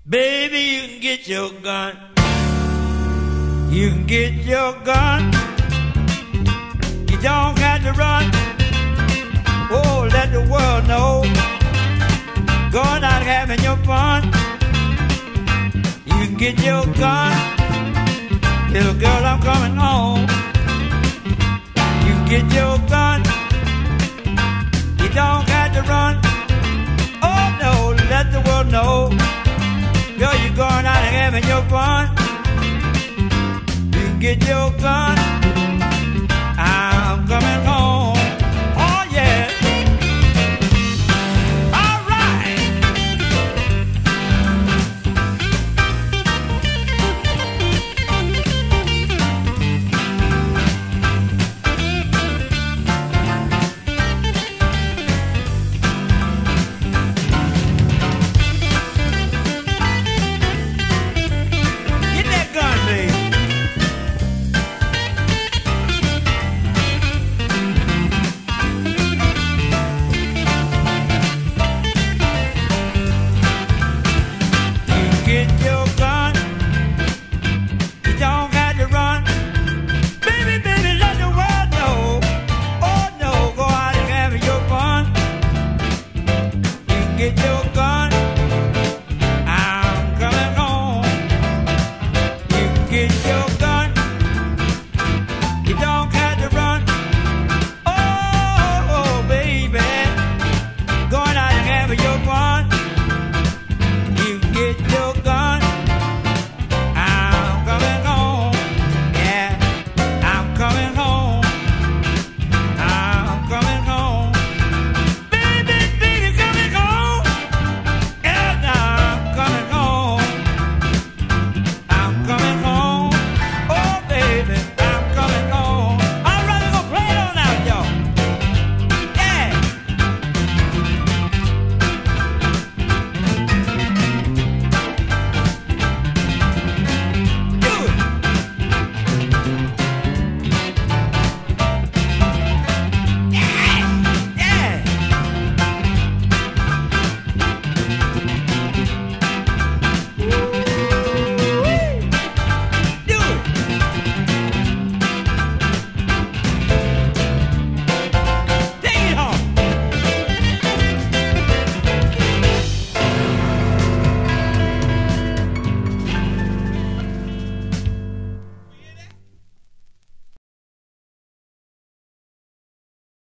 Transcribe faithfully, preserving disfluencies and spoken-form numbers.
Baby, you can get your gun. You can get your gun. You don't have to run. Oh, let the world know. Going out having your fun. You can get your gun. Little girl, I'm coming home. You can get your gun. You don't have to run. Oh no, let the world know. Girl, you're going out and having your fun. You can get your gun. I'm coming home. Oh yeah. All right. Get your gun.